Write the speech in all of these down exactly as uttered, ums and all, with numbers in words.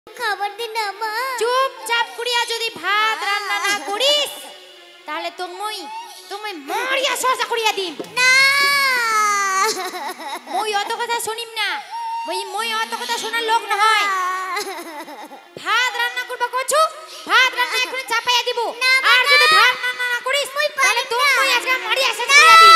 খাবার দিন না মা। চুপচাপ করিয়া যদি ভাত রান্না না করিস তাহলে তুমি তুমি মারিয়া সজা করিয়া দিন। না মই অত কথা শুনিম না, মই মই অত কথা শোনার লোক না হয়। ভাত রান্না করবা কছু, ভাত রান্না এখন চাপাইয়া দিব। আর যদি ভাত রান্না না করিস তাহলে তুমি আজকে মারিয়া সজা করিয়া দিন।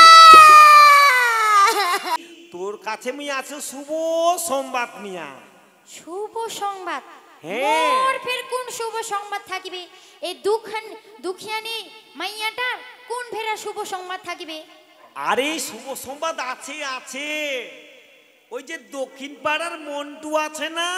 তোর কাছে মুই আছে শুভ সংবাদ নিয়া। শুভ সংবাদ? হ্যাঁ। মোর ফের কোন শুভ সংবাদ থাকিবে? এই দুখান দুখিয়ানি মাইয়াটার কোন ফেরা শুভ সংবাদ থাকিবে? আরে শুভ সংবাদ আছে আছে, ওই যে দক্ষিণ পাড়ার মন্টু আছে না,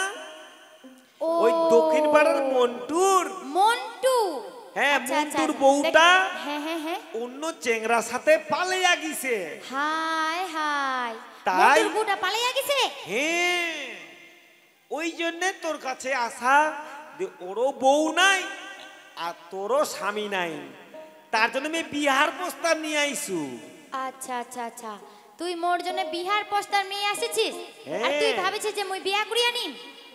ওই দক্ষিণ পাড়ার মন্টুর মন্টু। হ্যাঁ আচ্ছা, আচ্ছা, মন্টুর বউটা হ্যাঁ হ্যাঁ হ্যাঁ অন্য চেংড়ার সাথে পালিয়া গিছে। হাই হাই, তাই? মন্টুর বউটা পালাইয়া গেছে? হ্যাঁ, ওই জন্য তোর কাছে আসা যে ওরও বউ নাই আর তোরও স্বামী নাই, তার জন্য আমি বিহার প্রস্তাব নিয়ে আইসু। আচ্ছা আচ্ছা আচ্ছা, তুই মোর জন্য বিহার প্রস্তাব নিয়ে আসিছিস? আর তুই ভাবিছিস যে মুই বিয়া করিয়া নিম?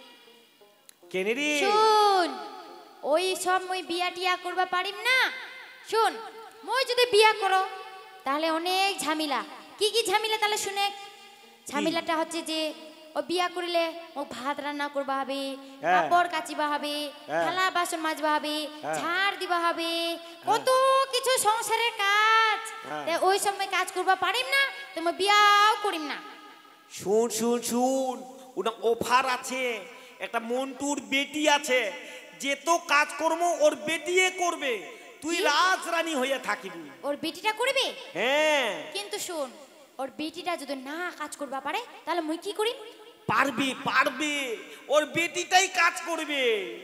কেনে রে? শুন, ওই সব মুই বিয়া টিয়া করবা পারিম না। শুন, মুই যদি বিয়া করো তাহলে অনেক ঝামেলা। কি কি ঝামেলা তাহলে শুনে? ঝামেলাটা হচ্ছে যে ও বিয়া করিলে ও ভাত রান্না করবা হবে, কাপড় কাচিবা হবে, থালা বাসন মাজবা হবে, ঝাড় দিবা হবে, কত কিছু সংসারের কাজ। ওই সময় কাজ করবা পারিম না, তুমি বিয়াও করিম না। শুন শুন শুন, ওটা অফার আছে, একটা মন্টুর বেটি আছে, যে তো কাজকর্ম ওর বেটিয়ে করবে, তুই রাজরানী হইয়া থাকিবি। ওর বেটিটা করবে? হ্যাঁ। কিন্তু শুন, ওর বেটিটা যদি না কাজ করবা পারে তাহলে মুই কি করি? পারবে পারবে, ওর বেটিটাই কাজ করবে।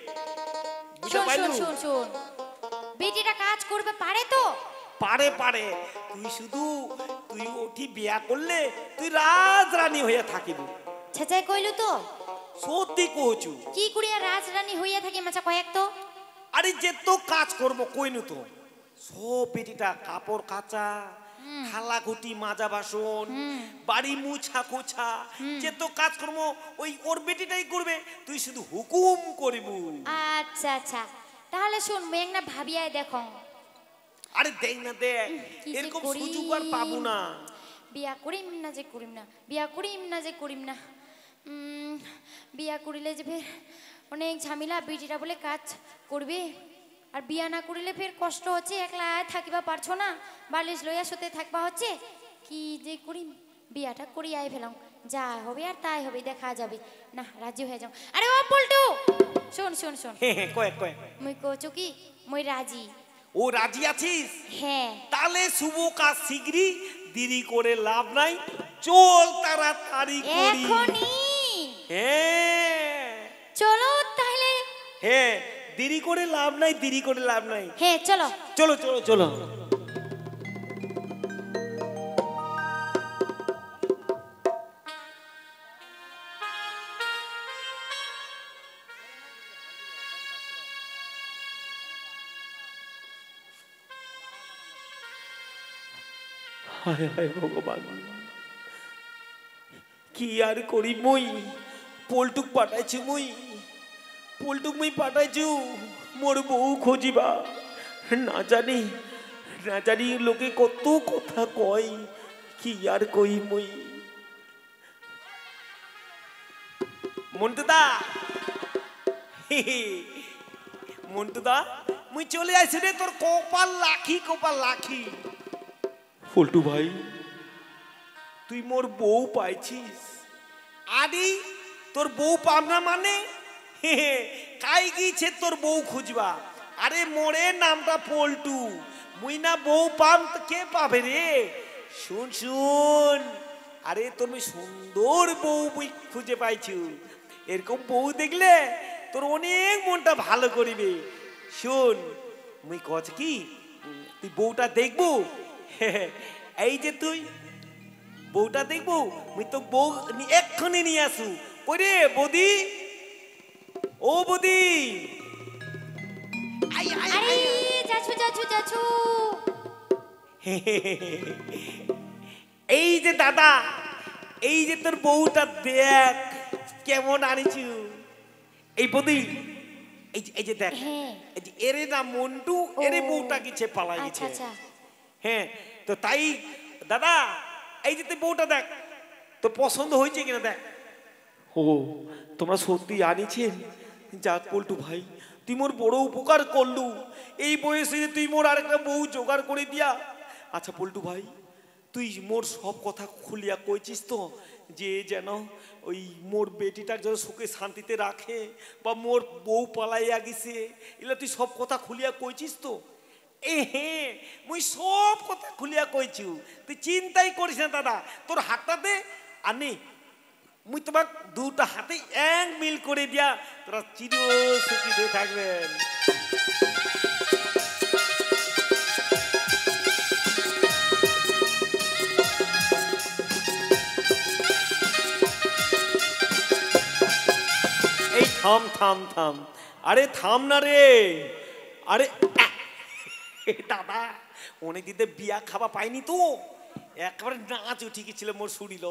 শুন শুন শুন শুন, বেটিটা কাজ করবে পারে তো? পারে পারে, তুই শুধু তুই ওঠি বিয়া করলে তুই রাজরানী হইয়া থাকিবি। ছেচাই কইলু তো? সত্যি কইছু। কি করিয়া রাজরানী হইয়া থাকি মাচা কয়েক তো? আরে যে তো কাজ করবো কইনু তো, সব বেটিটা কাপড় কাচা, থালা ঘুটি মাজা বাসন, বাড়ি মুছা কোছা, যে তো কাজ করবো ওই ওর বেটিটাই করবে, তুই শুধু হুকুম করিবু। আচ্ছা আচ্ছা, তাহলে শুন মুই একটা ভাবিয়াই দেখো। আরে দেখ না দেখ, কি যে এরকম করি? সুযোগ আর পাবো না। বিয়া করিম না যে করিম না, বিয়া করিম না যে করিম না। উম, বিয়া করিলে যে ফের অনেক ঝামেলা, বেটিটা বলে কাজ করবে, আর বিয়া না করিলে ফের কষ্ট হচ্ছে, একলা থাকিবা পারছো না, বালিশ লইয়া শুতে থাকবা হচ্ছে। কি যে করিম, বিয়াটা করি আই ফেলাম, যা হবে আর তাই হবে, দেখা যাবে। না রাজি হয়ে যাও। আরে ও পল্টু, শোন শোন শোন, কয়েক কয়েক মুই কইছো কি মুই রাজি। ও রাজি আছিস? হ্যাঁ। তাহলে শুভ কাজ শীঘ্রই, দেরি করে লাভ নাই, চল তাড়াতাড়ি করি এখনি? হ্যাঁ চলো তাহলে। হ্যাঁ, দেরি করে লাভ নাই, দেরি করে লাভ নাই। হ্যাঁ চলো চলো চলো চলো। হায় হায় ভগবান, কি আর করি, মই পল্টুক পাঠাইছি, মই পল্টুক মই পাঠাইছু মোর বউ খোঁজিবা। না জানি না জানি লোকে কত কথা কয়, কি আর কই মই। মন্টুদা, মন্টুদা মুই চলে আইছি রে, তোর কপাল লাখি কপাল লাখি। পল্টু ভাই, তুই মোর বউ পাইছিস? আরে তোর বউ পাব না মানে? কাই গিয়েছে তোর বউ খুঁজবা? আরে মোরে নামটা পল্টু, মুই না বউ পাম তো কে পাবে রে? শুন শুন, আরে তোর মুই সুন্দর বউ মুই খুঁজে পাইছু, এরকম বউ দেখলে তোর অনেক মনটা ভালো করিবে। শুন, মুই কছ কি, তুই বউটা দেখবো? এই যে তুই বউটা দেখবো, মুই তো বউ এক্ষুনি নিয়ে আসু। ওরে বৌদি, ও বৌদি, আরে যাচ্ছু যাচ্ছু যাচ্ছু। এই যে দাদা, এই যে তোর বউটা দেখ কেমন আনিছু। এই বদি এই যে এই যে দেখ হ্যাঁ। এই যে এরে না মন্টু এরে ও। বউটা গেছে পালাই আচ্ছা গেছে আচ্ছা হ্যাঁ তো তাই দাদা এই যে তুই বউটা দেখ তো পছন্দ হয়েছে কিনা দেখ ও তোমরা সত্যি আনিছেন যাক পল্টু ভাই তুই মোর বড় উপকার করলু এই বয়সে যে তুই মোর আরেকটা বউ জোগাড় করে দিয়া আচ্ছা পল্টু ভাই তুই মোর সব কথা খুলিয়া কইছিস তো যে যেন ওই মোর বেটিটার যেন সুখে শান্তিতে রাখে বা মোর বউ পালাইয়া গেছে এগুলা তুই সব কথা খুলিয়া কইছিস তো এ হ্যাঁ মুই সব কথা খুলিয়া কইছু তুই চিন্তাই করিস না দাদা তোর হাতটাতে আনি মুই তোমাক দুটা হাতে এক মিল করে দিয়া তোরা চির সুখী হয়ে থাকবেন এই থাম থাম থাম আরে থাম না রে আরে আহ! এ দাদা অনেক দিতে বিয়া খাওয়া পাইনি তো একবারে নাচ উঠে গেছিল মোর শুনিল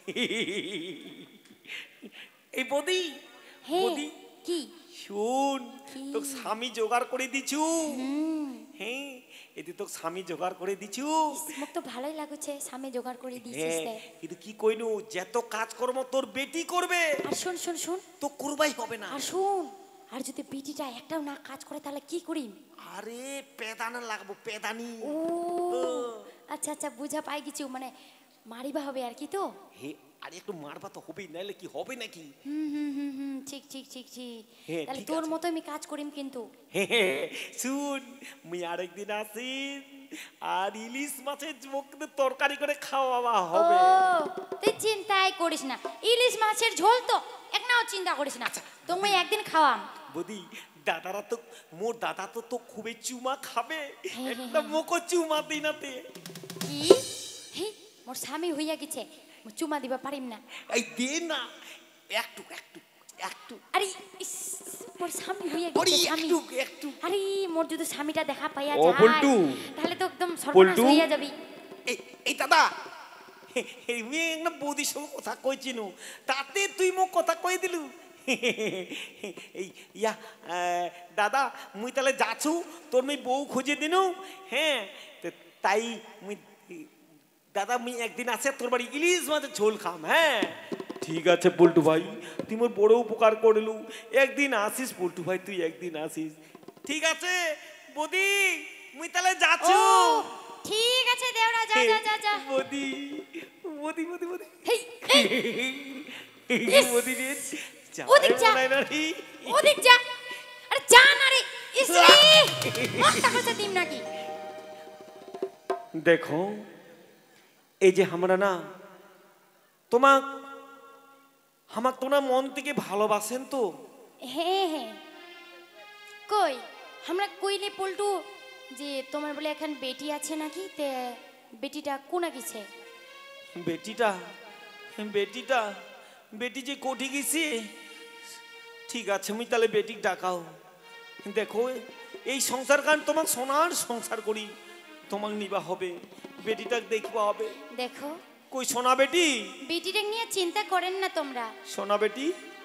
এই বদি হ্যাঁ বদি কি শুন কি? তোর স্বামী জোগাড় করে দিছু হুম হ্যাঁ এদি তোর স্বামী জোগাড় করে দিছু মোক তো ভালোই লাগছে স্বামী জোগাড় করে দিয়েছিস হ্যাঁ রে। কিন্তু কি কইনু যত কাজকর্ম তোর বেটি করবে আর শুন শুন শুন তো করবাই হবে না আর শুন আর যদি বিটিটা একটাও না কাজ করে তাহলে কি করিম আরে পেদানা লাগবো পেদানি ও আচ্ছা আচ্ছা বুঝা পাই কিছু মানে মারিবা হবে আর কি তো হে আরে একটু মারবা তো হবেই নাইলে কি হবে নাকি হুম হুম হুম হুম ঠিক ঠিক ঠিক ঠিক হ্যাঁ, তাহলে ঠিক তোর আছে। মতো আমি কাজ করিম কিন্তু হে হে, শুন মুই আরেকদিন আসি আর ইলিশ মাছের মুখে তরকারি করে খাওয়াবা ও হবে তুই চিন্তাই করিস না ইলিশ মাছের ঝোল তো এক নাও চিন্তা করিস না তুমি একদিন খাওয়াম বদি দাদারা তো মোর দাদা তো তো খুবই চুমা খাবে হ্যাঁ, একটা মুখো চুমা দিনাতে কি হে মোর স্বামী হইয়া গেছে মোর চুমা দিবা পারিম না এই দে না একটু একটু একটু আরে ইস, মোর স্বামী হইয়া ওরে গেছে স্বামী একটু একটু আরে মোর যদি স্বামীটা দেখা পাইয়া ও, যায় পল্টু। তাহলে তো একদম সর্বনাশ পল্টু। হইয়া যাবি এই এই দাদা এই মেয়ে না বৌদির সঙ্গে কথা কইছিনু তাতে তুই মোক কথা কই দিলু এই ইয়া আহ, দাদা মুই তাহলে যাচ্ছু তোর মেয়ে বউ খুঁজে দিনু হ্যাঁ তো তাই মুই দাদা মুই একদিন আছে তোর বাড়ি ইলিশ মাছের ঝোল খাম হ্যাঁ ঠিক আছে পল্টু ভাই তুই মোর বড় উপকার করলু একদিন আসিস পল্টু ভাই তুই একদিন আসিস ঠিক আছে বদি মুই তাহলে ও যাচ্ছু ঠিক আছে দেওরা যা যা যা যা বদি বদি বদি বদি হেই বদি রে ওদিক যা। ওদিক যা আরে যা না রে ইস রে মনটা কইছে দিম নাকি দেখো এই যে আমরা না তোমাক আমাক তোমরা মন থেকে ভালোবাসেন তো হ্যাঁ হ্যাঁ কই আমরা কইলে পল্টু যে তোমার বলে এখন বেটি আছে নাকি তে বেটিটা কোনা গেছে বেটিটা বেটিটা বেটি যে কোঠি গেছি ঠিক আছে আমি তাহলে বেটি ডাকাও দেখো এই সংসার কান তোমাক সোনার সংসার করি তোমাক নিবা হবে বেটিটা দেখবা হবে দেখো কই সোনা বেটি বেটিটা নিয়ে চিন্তা করেন না তোমরা সোনা বেটি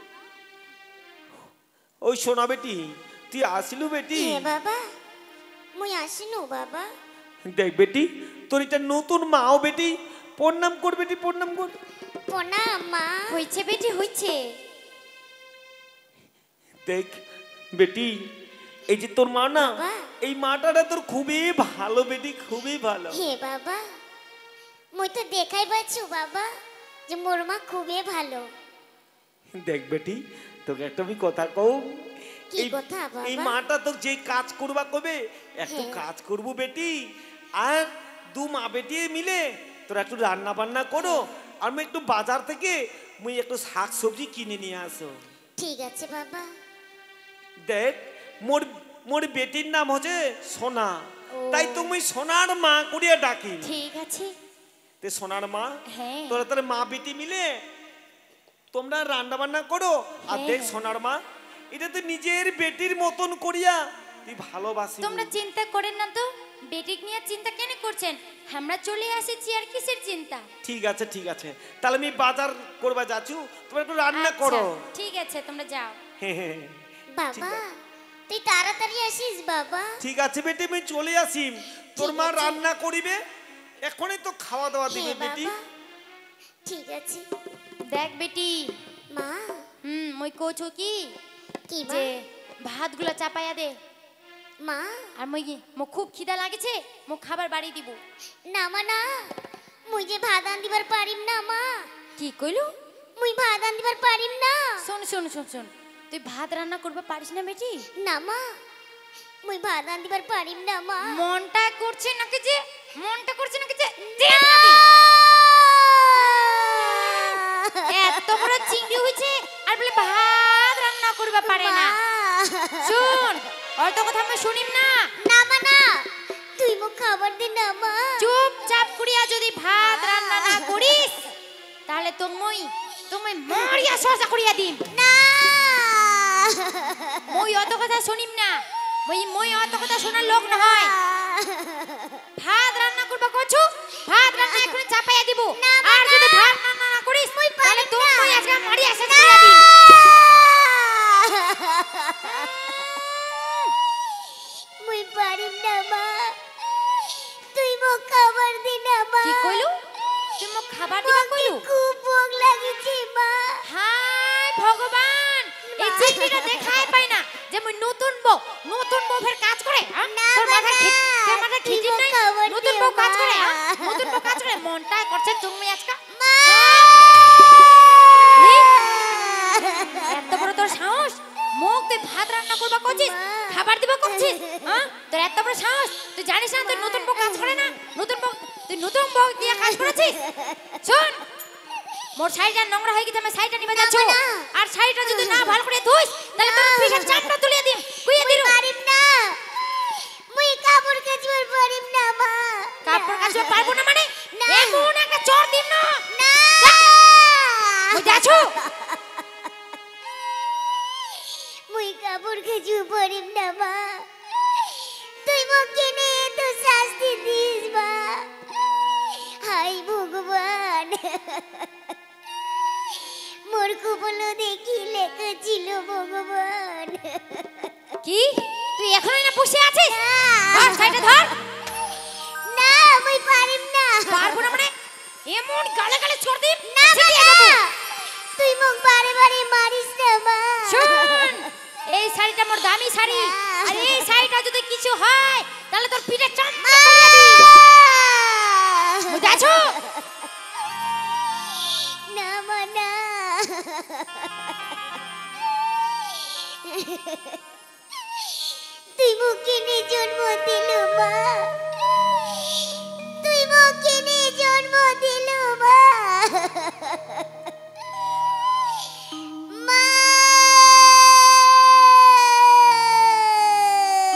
ওই সোনা বেটি তুই আসিলু বেটি হে বাবা মুই আসিনু বাবা দেখ বেটি তোর এটা নতুন মাও বেটি প্রণাম কর বেটি প্রণাম কর প্রণাম মা হইছে বেটি হইছে দেখ বেটি এই যে তোর মা না বাবা। এই মাটাটা তোর খুবই ভালো বেটি খুবই ভালো হে বাবা মুই তো দেখাই পাচ্ছু বাবা যে মোর মা খুবই ভালো দেখ বেটি তোকে একটা আমি কথা কও কি এই- কথা বাবা? এই মাটা তোর যে কাজ করবা কবে একটু হ্যাঁ। কাজ করবো বেটি আর দু মা বেটি মিলে তোরা একটু রান্না বান্না করো আর আমি একটু বাজার থেকে মুই একটু শাক সবজি কিনে নিয়ে আসো ঠিক আছে বাবা দেখ মোর মোর বেটির নাম হচ্ছে সোনা ও। তাই তুমি সোনার মা করিয়া ডাকি ঠিক আছে তে সোনার মা হ্যাঁ। তোরা তোর মা বেটি মিলে তোমরা রান্না বান্না করো আর হ্যাঁ, দেখ হ্যাঁ। সোনার মা এটা তো নিজের বেটির মতন করিয়া তুই ভালোবাসি তোমরা চিন্তা করেন না তো বেটিক নিয়ে চিন্তা কেন করছেন আমরা চলে আসেছি আর কিসের চিন্তা ঠিক আছে ঠিক আছে তাহলে আমি বাজার করবা যাচ্ছু তোমরা একটু রান্না আচ্ছা, করো ঠিক আছে তোমরা যাও বাবা তুই তাড়াতাড়ি আসিস বাবা। ঠিক আছে বেটি, আমি চলে আসি। তোর মা রান্না করিবে, এখনই তো খাওয়া দাওয়া দিবে হ্যাঁ বেটি। বাবা ঠিক আছে। দেখ বেটি, মা হুম মই কোছো কি কি যে যে ভাতগুলো চাপাইয়া দে। মা আর মই মো খুব খিদা লাগেছে, মো খাবার বাড়ি দিব। না মা না, মুই যে ভাত আনদিবার পারিম না মা। কি কইলু? মুই ভাত আনদিবার পারিম না। শোন শোন শোন শোন, তুই ভাত রান্না করবা পারিস না বেটি? না মা, মুই ভাত আনদিবার পারিম না মা। মনটা করছে নাকি যে, মনটা করছে নাকি যে দে নাকি? এত বড় চিংড়ি হইছে আর বলে ভাত রান্না করবা পারে না। শুন, অত কথা আমি শুনিম না। না মা না, তুই মুখ খাবার দে না মা। চুপচাপ করিয়া যদি ভাত রান্না না করিস তাহলে তুমি তুমি মারিয়া সহজা করিয়া দিম। না মই অত কথা শুনিম না, মই মই অত কথা শোনার লোক না হয়। ভাত রান্না করবা কছু, ভাত রান্না এখন চাপাইয়া দিব। আর যদি ভাত রান্না না করিস তাহলে তুমি আজকে মারিয়া সহজা করিয়া দিম। মুই পারিম না মা, তুই মুখ খাবার দে না মা। কি কইলু? তুই মোক খাবার দিবা কইলু? খুব ভোগ লাগিছে মা। হায় ভগবান, এই চিংড়িটা দেখাই পাই না যে মই নতুন বউ, নতুন বউ ফের কাজ করে। হ্যাঁ? না তোর মাথা বাবা, ঠিক, তোর মাথা ঠিক তুই মোক নাই। খাবার নতুন দিও বউ কাজ মা। করে, হ্যাঁ? নতুন বউ কাজ করে, মনটা করছে তুমি আজকে। মা নে, এত বড় তোর সাহস, মুখ তুই ভাত রান্না করবা করছিস, খাবার দিবা করছিস, হ্যাঁ? তোর এত বড় সাহস, তুই জানিস না তুই নতুন বউ কাজ করে না? নতুন বউ, তুই নতুন বউ দিয়ে কাজ করেছিস? শোন, মোর শাড়িটা নোংরা হয়ে গেছে, আমি শাড়িটা নিবে যাচ্ছ। না। আর শাড়িটা যদি না ভালো করে ধুইস তাহলে তোর পিঠের চামড়া তুলিয়ে দিম, কুইয়ে দিলু। পারিম না, মুই কাপড় কাচবার পারিম না মা। কাপড় কাচবা পারবো না মানে? না। এমন একটা চড় দিম না। না মুই যাচ্ছ। মুই কাপড় কাচবার পারিম না মা। তুই মোক কেনে এত শাস্তি দিস মা। হাই ভগবান, মোর কপালও দেখি লেখা ছিল ভগবান। কি তুই এখনই না বসে আছিস? না। ধর শাড়িটা ধর। না মুই পারিম না। পারবো না মানে? এমন গালে গালে চড় দিম না শিখিয়ে বাবা, দেবো। তুই মোক বারে বারে মারিস না মা। শোন, এই শাড়িটা মোর দামি শাড়ি, আর এই শাড়িটা যদি কিছু হয় তাহলে তোর পিঠে চামড়া তুলিয়ে দিম। মুই যাচ্ছ। না মা না, তুই মুখে নিয়ে জন্ম দিলু।